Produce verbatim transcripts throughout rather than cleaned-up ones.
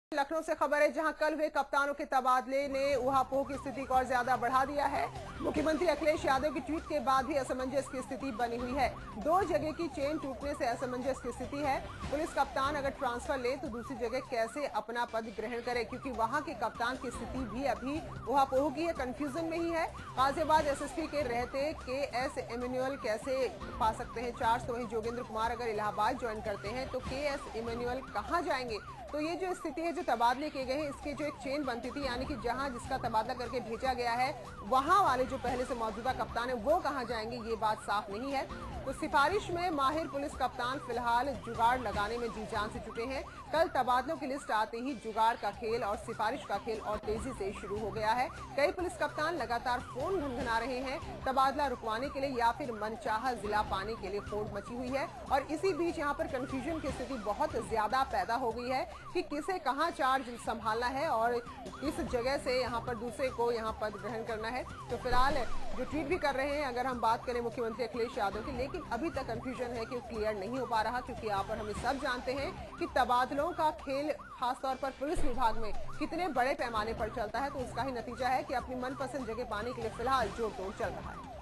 लखनऊ से खबर है, जहां कल हुए कप्तानों के तबादले ने ऊहापोह की स्थिति को और ज्यादा बढ़ा दिया है। मुख्यमंत्री अखिलेश यादव की ट्वीट के बाद भी असमंजस की स्थिति बनी हुई है। दो जगह की चेन टूटने से असमंजस की स्थिति है। पुलिस कप्तान अगर ट्रांसफर ले तो दूसरी जगह कैसे अपना पद ग्रहण करे, क्योंकि वहां के कप्तान की स्थिति भी अभी ऊहापोह की है, कंफ्यूजन में ही है। गाजियाबाद एसएसपी के रहते के एस इमैनुअल कैसे पा सकते हैं चार्ज, तो वहीं जोगेंद्र कुमार अगर इलाहाबाद ज्वाइन करते हैं तो के एस इमैनुअल कहां जाएंगे। तो ये जो स्थिति है, जो तबादले किए गए हैं, इसकी जो एक चेन बनती थी, यानी कि जहां जिसका तबादला करके भेजा गया है वहां वाले जो पहले से मौजूदा कप्तान है वो कहां जाएंगे, ये बात साफ नहीं है। तो सिफारिश में माहिर पुलिस कप्तान फिलहाल जुगाड़ लगाने में जी जान से जुटे हैं। कल तबादलों की लिस्ट आते ही जुगाड़ का खेल और सिफारिश का खेल और तेजी से शुरू हो गया है। कई पुलिस कप्तान लगातार फोन घनघना रहे हैं तबादला रुकवाने के लिए या फिर मनचाहा जिला पाने के लिए होड़ मची हुई है। और इसी बीच यहाँ पर कंफ्यूजन की स्थिति बहुत ज्यादा पैदा हो गई है कि किसे कहां चार्ज संभालना है और किस जगह से यहाँ पर दूसरे को यहाँ पद ग्रहण करना है। तो फिलहाल जो ट्वीट भी कर रहे हैं, अगर हम बात करें मुख्यमंत्री अखिलेश यादव की, लेकिन अभी तक कंफ्यूजन है कि वो क्लियर नहीं हो पा रहा, क्योंकि यहाँ पर हम सब जानते हैं कि तबादलों का खेल खासतौर पर पुलिस विभाग में कितने बड़े पैमाने पर चलता है। तो उसका ही नतीजा है कि अपनी मनपसंद जगह पाने के लिए फिलहाल जोर तोड़ चल रहा है।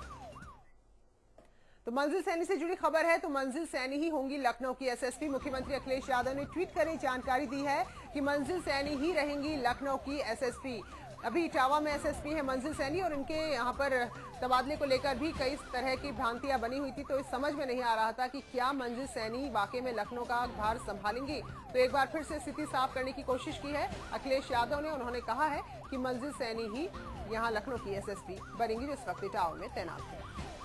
तो मंजिल सैनी से जुड़ी खबर है, तो मंजिल सैनी ही होंगी लखनऊ की एसएसपी। मुख्यमंत्री अखिलेश यादव ने ट्वीट कर जानकारी दी है कि मंजिल सैनी ही रहेंगी लखनऊ की एसएसपी। अभी इटावा में एसएसपी है मंजिल सैनी और इनके यहाँ पर तबादले को लेकर भी कई तरह की भ्रांतियां बनी हुई थी। तो इस समझ में नहीं आ रहा था कि क्या मंजिल सैनी वाकई में लखनऊ का भार संभालेंगी। तो एक बार फिर से स्थिति साफ करने की कोशिश की है अखिलेश यादव ने। उन्होंने कहा है कि मंजिल सैनी ही यहाँ लखनऊ की एसएसपी बनेंगी, जो इस वक्त इटावा में तैनात है।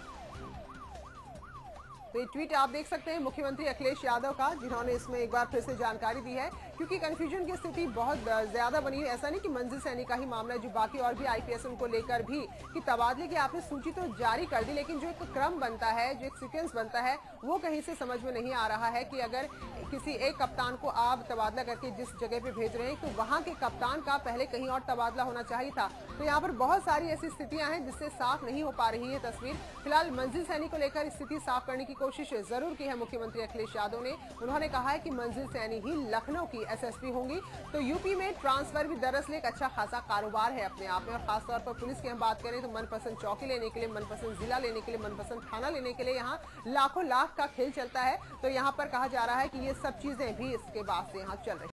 तो ये ट्वीट आप देख सकते हैं मुख्यमंत्री अखिलेश यादव का, जिन्होंने इसमें एक बार फिर से जानकारी दी है, क्योंकि कंफ्यूजन की स्थिति बहुत ज्यादा बनी है। ऐसा नहीं कि मंजिल सैनी का ही मामला है, जो बाकी और भी आईपीएस उनको लेकर भी कि तबादले की आपने सूची तो जारी कर दी, लेकिन जो एक क्रम बनता है, जो एक सीक्वेंस बनता है, वो कहीं से समझ में नहीं आ रहा है कि अगर किसी एक कप्तान को आप तबादला करके जिस जगह पे भेज रहे हैं तो वहां के कप्तान का पहले कहीं और तबादला होना चाहिए था। तो यहाँ पर बहुत सारी ऐसी स्थितियां हैं जिससे साफ नहीं हो पा रही है तस्वीर। फिलहाल मंजिल सैनी को लेकर स्थिति साफ करने की कोशिश जरूर की है मुख्यमंत्री अखिलेश यादव ने। उन्होंने कहा है कि मंजिल सैनी ही लखनऊ की एसएसपी होंगी। तो यूपी में ट्रांसफर भी दरअसल एक अच्छा खासा कारोबार है अपने आप में, और खासतौर पर पुलिस की हम बात करें तो मनपसंद चौकी लेने के लिए, मनपसंद जिला लेने के लिए, मनपसंद थाना लेने के लिए यहाँ लाखों लाख का खेल चलता है। तो यहाँ पर कहा जा रहा है कि ये सब चीजें भी इसके बाद से यहाँ चल रही